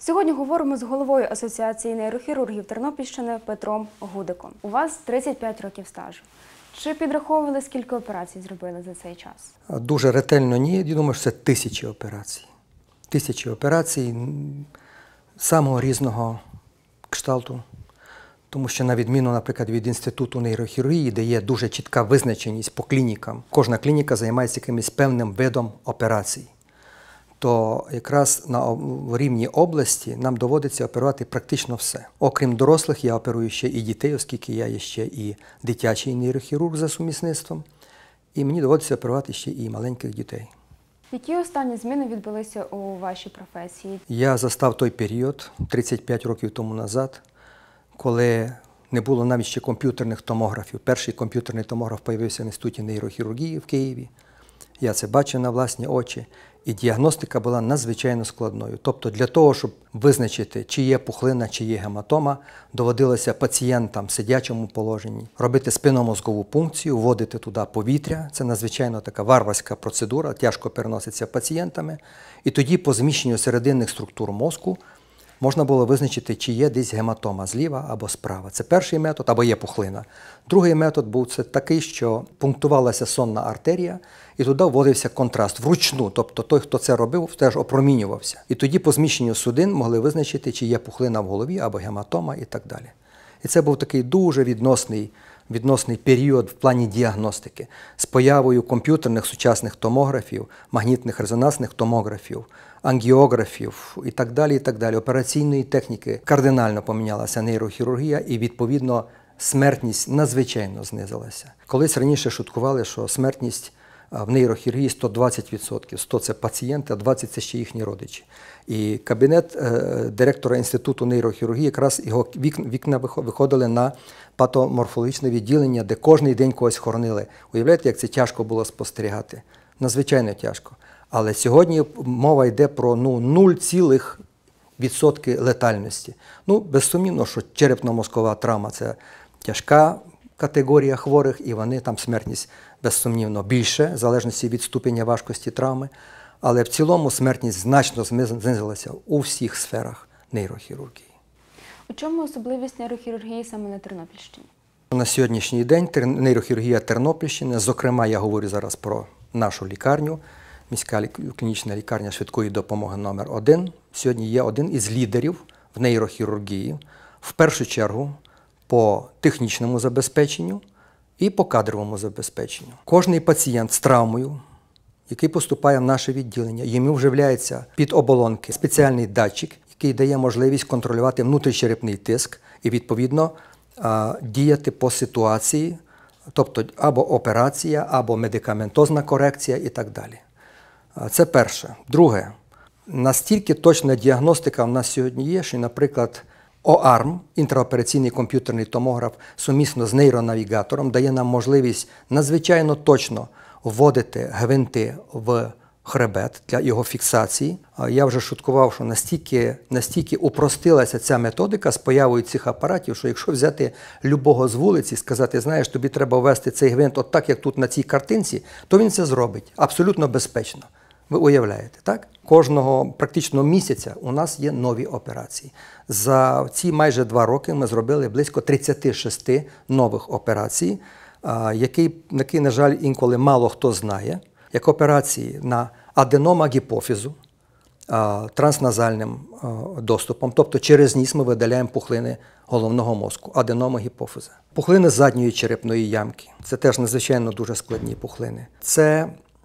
Сьогодні говоримо з головою Асоціації нейрохірургів Тернопільщини Петром Гудиком. У вас 35 років стажу. Чи підраховували, скільки операцій зробили за цей час? Дуже ретельно ні. Я думаю, що це тисячі операцій. Тисячі операцій самого різного кшталту. Тому що на відміну, наприклад, від Інституту нейрохірургії, де є дуже чітка визначеність по клінікам, кожна клініка займається якимось певним видом операцій, то якраз на рівні області нам доводиться оперувати практично все. Окрім дорослих, я оперую ще і дітей, оскільки я є ще і дитячий нейрохірург за сумісництвом, і мені доводиться оперувати ще і маленьких дітей. Які останні зміни відбулися у вашій професії? Я застав той період, 35 років тому назад, коли не було навіть ще комп'ютерних томографів. Перший комп'ютерний томограф з'явився в Інституті нейрохірургії в Києві. Я це бачив на власні очі. І діагностика була надзвичайно складною. Тобто для того, щоб визначити, чи є пухлина, чи є гематома, доводилося пацієнтам в сидячому положенні робити спинномозгову пункцію, вводити туди повітря. Це надзвичайно така варварська процедура, тяжко переноситься пацієнтами. І тоді по зміщенню серединних структур мозку можна було визначити, чи є десь гематома зліва або справа. Це перший метод, або є пухлина. Другий метод був це такий, що пунктувалася сонна артерія, і туди вводився контраст вручну. Тобто той, хто це робив, теж опромінювався. І тоді по зміщенню судин могли визначити, чи є пухлина в голові або гематома і так далі. І це був такий дуже відносний період в плані діагностики. З появою комп'ютерних сучасних томографів, магнітних резонансних томографів, ангіографів і так далі, операційної техніки кардинально помінялася нейрохірургія і, відповідно, смертність надзвичайно знизилася. Колись раніше шуткували, що смертність в нейрохірургії 120%. 100 – це пацієнти, а 20 – це ще їхні родичі. І кабінет директора Інституту нейрохірургії, якраз його вікна виходили на патоморфологічне відділення, де кожен день когось хоронили. Уявляєте, як це тяжко було спостерігати? Надзвичайно тяжко. Але сьогодні мова йде про 0,% летальності. Безсумнівно, що черепно-мозкова травма – це тяжка категорія хворих, і вони там смертність безсумнівно більше, в залежності від ступеня важкості травми. Але в цілому смертність значно знизилася у всіх сферах нейрохірургії. У чому особливість нейрохірургії саме на Тернопільщині? На сьогоднішній день нейрохірургія Тернопільщини, зокрема, я говорю зараз про нашу лікарню, міська клінічна лікарня швидкої допомоги номер 1, сьогодні є один із лідерів в нейрохірургії, в першу чергу по технічному забезпеченню і по кадровому забезпеченню. Кожний пацієнт з травмою, який поступає в наше відділення, йому вживляється під оболонки спеціальний датчик, який дає можливість контролювати внутрішньочерепний тиск і, відповідно, діяти по ситуації, тобто або операція, або медикаментозна корекція і так далі. Це перше. Друге, настільки точна діагностика в нас сьогодні є, що, наприклад, ОАРМ, інтраопераційний комп'ютерний томограф, сумісно з нейронавігатором, дає нам можливість надзвичайно точно вводити гвинти в хребет для його фіксації. Я вже шуткував, що настільки упростилася ця методика з появою цих апаратів, що якщо взяти любого з вулиці і сказати, знаєш, тобі треба ввести цей гвинт от так, як тут на цій картинці, то він це зробить абсолютно безпечно. Ви уявляєте, так? Кожного практично місяця у нас є нові операції. За ці майже 2 роки ми зробили близько 36 нових операцій, які, на жаль, інколи мало хто знає, як операції на аденома гіпофізу, трансназальним доступом, тобто через ніс ми видаляємо пухлини головного мозку, аденома гіпофіза. Пухлини задньої черепної ямки, це теж надзвичайно дуже складні пухлини. Це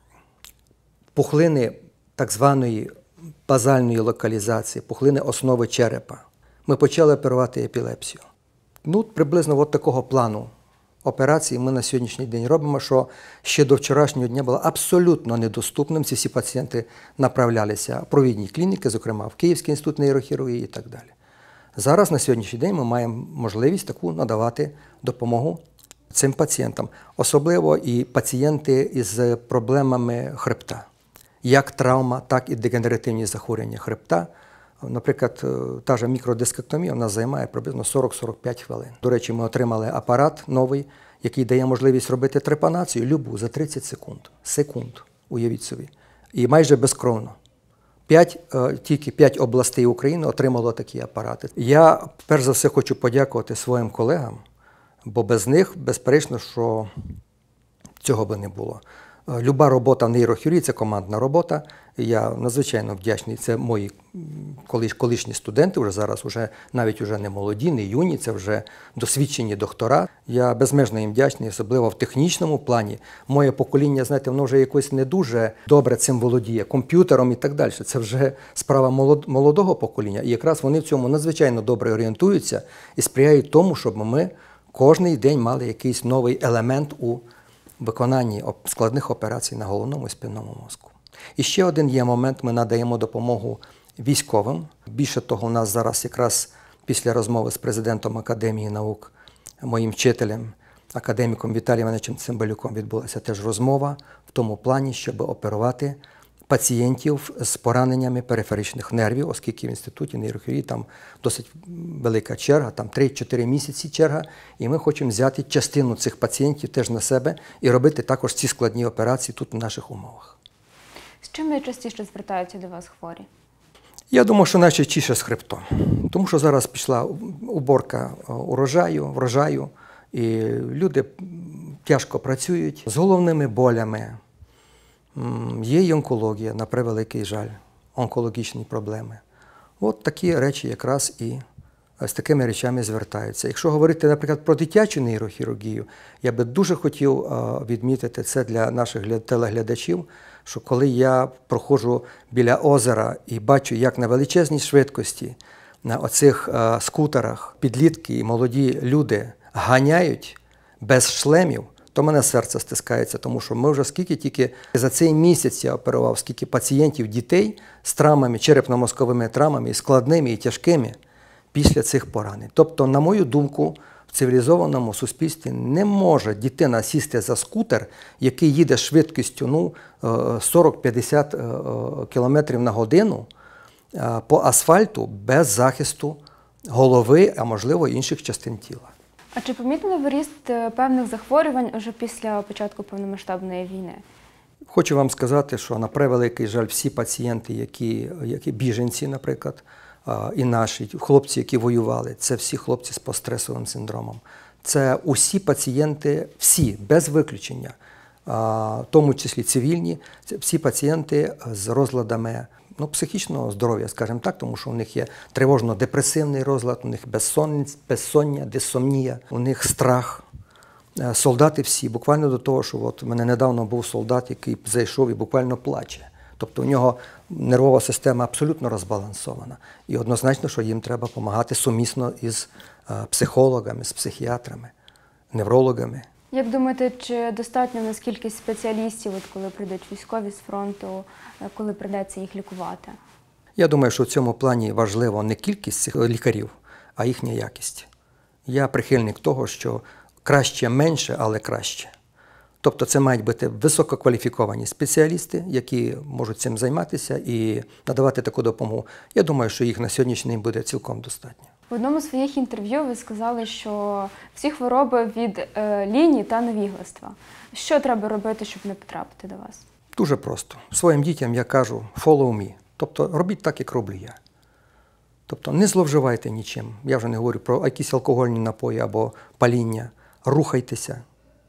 пухлини так званої базальної локалізації, пухлини основи черепа. Ми почали оперувати епілепсію. Приблизно от такого плану операції ми на сьогоднішній день робимо, що ще до вчорашнього дня було абсолютно недоступним. Ці всі пацієнти направлялися в провідні клініки, зокрема в Київський інститут нейрохірургії і так далі. Зараз на сьогоднішній день ми маємо можливість таку надавати допомогу цим пацієнтам. Особливо і пацієнти із проблемами хребта. Як травма, так і дегенеративні захворювання хребта. Наприклад, та ж мікродискектомія у нас займає приблизно 40-45 хвилин. До речі, ми отримали апарат новий, який дає можливість робити трепанацію любу за 30 секунд. Уявіть собі. І майже безкровно. Тільки 5 областей України отримало такі апарати. Я, перш за все, хочу подякувати своїм колегам, бо без них, безперечно, що цього би не було. Люба робота в нейрохірургії – це командна робота. Я надзвичайно вдячний. Це мої колишні студенти, вже зараз навіть не молоді, не юні, це вже досвідчені доктора. Я безмежно їм вдячний, особливо в технічному плані. Моє покоління, знаєте, воно вже якось не дуже добре цим володіє, комп'ютером і так далі. Це вже справа молодого покоління. І якраз вони в цьому надзвичайно добре орієнтуються і сприяють тому, щоб ми кожен день мали якийсь новий елемент у виконанні складних операцій на головному і спинному мозку. І ще один є момент, ми надаємо допомогу військовим. Більше того, у нас зараз якраз після розмови з президентом Академії наук, моїм вчителем, академіком Віталієм Івановичем Цимбалюком відбулася теж розмова в тому плані, щоб оперувати пацієнтів з пораненнями периферичних нервів, оскільки в інституті нейрохірургії там досить велика черга, там 3-4 місяці черга, і ми хочемо взяти частину цих пацієнтів теж на себе і робити також ці складні операції тут в наших умовах. З чим найчастіше звертаються до вас хворі? Я думаю, що найчастіше з хребтом, тому що зараз пішла уборка врожаю, і люди тяжко працюють з головними болями. Є й онкологія, на превеликий жаль, онкологічні проблеми. От такі речі якраз і з такими речами звертаються. Якщо говорити, наприклад, про дитячу нейрохірургію, я би дуже хотів відмітити це для наших телеглядачів, що коли я проходжу біля озера і бачу, як на величезній швидкості на оцих скутерах підлітки і молоді люди ганяють без шлемів, то мене серце стискається, тому що ми вже скільки тільки за цей місяць я оперував, скільки пацієнтів, дітей з травмами, черепно-мозковими травмами, і складними, і тяжкими після цих поранень. Тобто, на мою думку, в цивілізованому суспільстві не може дитина сісти за скутер, який їде швидкістю 40-50 км на годину по асфальту без захисту голови, а можливо інших частин тіла. А чи помітили ви ріст певних захворювань уже після початку повномасштабної війни? Хочу вам сказати, що на превеликий жаль всі пацієнти, які біженці, наприклад, і наші хлопці, які воювали, це всі хлопці з постстресовим синдромом. Це усі пацієнти, всі, без виключення, в тому числі цивільні, це всі пацієнти з розладами психічного здоров'я, скажімо так, тому що у них є тривожно-депресивний розлад, у них безсоння, дисомнія, у них страх. Солдати всі, буквально до того, що от у мене недавно був солдат, який зайшов і буквально плаче. Тобто у нього нервова система абсолютно розбалансована. І однозначно, що їм треба допомагати сумісно із психологами, з психіатрами, неврологами. Як думаєте, чи достатньо у нас кількість спеціалістів, коли прийдуть військові з фронту, коли прийдеться їх лікувати? Я думаю, що в цьому плані важливо не кількість цих лікарів, а їхня якість. Я прихильник того, що краще менше, але краще. Тобто це мають бути висококваліфіковані спеціалісти, які можуть цим займатися і надавати таку допомогу. Я думаю, що їх на сьогоднішній день буде цілком достатньо. В одному з своїх інтерв'ю ви сказали, що всі хвороби від лінії та невігластва. Що треба робити, щоб не потрапити до вас? Дуже просто. Своїм дітям я кажу «follow me». Тобто робіть так, як роблю я. Тобто не зловживайте нічим. Я вже не говорю про якісь алкогольні напої або паління. Рухайтеся.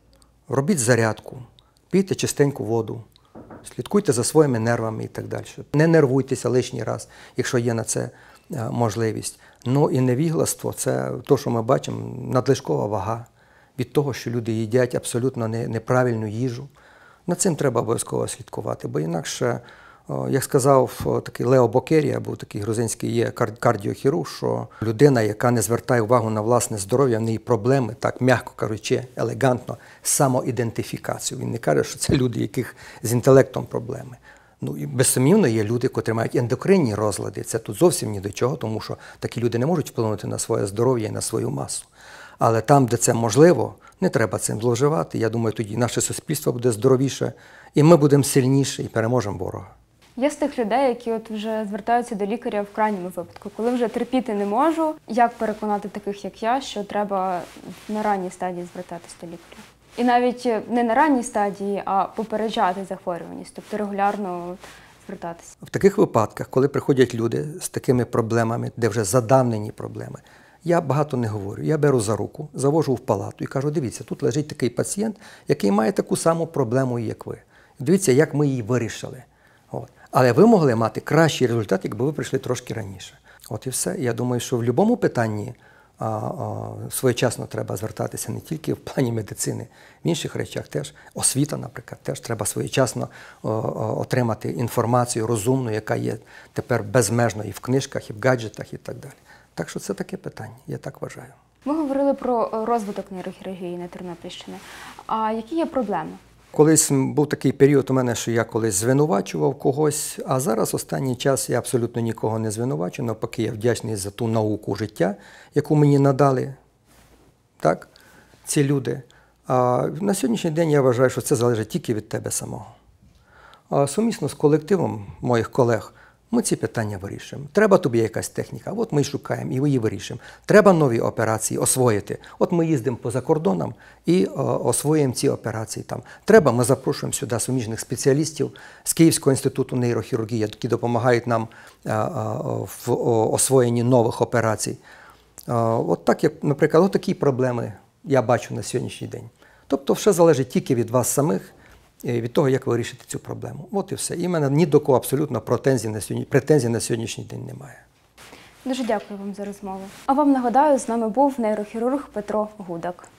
Робіть зарядку, пийте чистеньку воду, слідкуйте за своїми нервами і так далі. Не нервуйтеся лишній раз, якщо є на це можливість. Ну і невігластво – це те, що ми бачимо, надлишкова вага від того, що люди їдять абсолютно неправильну їжу. Над цим треба обов'язково слідкувати, бо інакше, як сказав такий Лео Бокерія, був такий грузинський є кардіохірург, що людина, яка не звертає увагу на власне здоров'я, в неї проблеми, так м'яко кажучи, елегантно, з самоідентифікацією. Він не каже, що це люди, яких з інтелектом проблеми. Ну і безсумнівно є люди, котрі мають ендокринні розлади. Це тут зовсім ні до чого, тому що такі люди не можуть вплинути на своє здоров'я і на свою масу. Але там, де це можливо, не треба цим зловживати. Я думаю, тоді наше суспільство буде здоровіше, і ми будемо сильніші, і переможемо ворога. Я з тих людей, які вже звертаються до лікаря в крайньому випадку, коли вже терпіти не можу. Як переконати таких, як я, що треба на ранній стадії звертатись до лікаря? І навіть не на ранній стадії, а попереджати захворюваність, тобто регулярно звертатися? В таких випадках, коли приходять люди з такими проблемами, де вже задавнені проблеми, я багато не говорю. Я беру за руку, завожу в палату і кажу, дивіться, тут лежить такий пацієнт, який має таку саму проблему, як ви. Дивіться, як ми її вирішили. От. Але ви могли мати кращий результат, якби ви прийшли трошки раніше. От і все. Я думаю, що в будь-якому питанні своєчасно треба звертатися не тільки в плані медицини, в інших речах теж. Освіта, наприклад, теж треба своєчасно отримати інформацію розумну, яка є тепер безмежно і в книжках, і в гаджетах, і так далі. Так що це таке питання, я так вважаю. Ми говорили про розвиток нейрохірургії на Тернопільщині. А які є проблеми? Колись був такий період у мене, що я колись звинувачував когось, а зараз останній час я абсолютно нікого не звинувачую, навпаки, я вдячний за ту науку життя, яку мені надали так, ці люди. А на сьогоднішній день я вважаю, що це залежить тільки від тебе самого. А сумісно з колективом моїх колег ми ці питання вирішуємо. Треба тобі якась техніка, от ми й шукаємо, і ми її вирішуємо. Треба нові операції освоїти. От ми їздимо поза кордоном і освоюємо ці операції там. Треба, ми запрошуємо сюди суміжних спеціалістів з Київського інституту нейрохірургії, які допомагають нам в освоєнні нових операцій. От так, як, наприклад, от такі проблеми я бачу на сьогоднішній день. Тобто все залежить тільки від вас самих, від того, як ви вирішите цю проблему. От і все. І в мене ні до кого абсолютно претензій на сьогоднішній день немає. Дуже дякую вам за розмову. А вам нагадаю, з нами був нейрохірург Петро Гудак.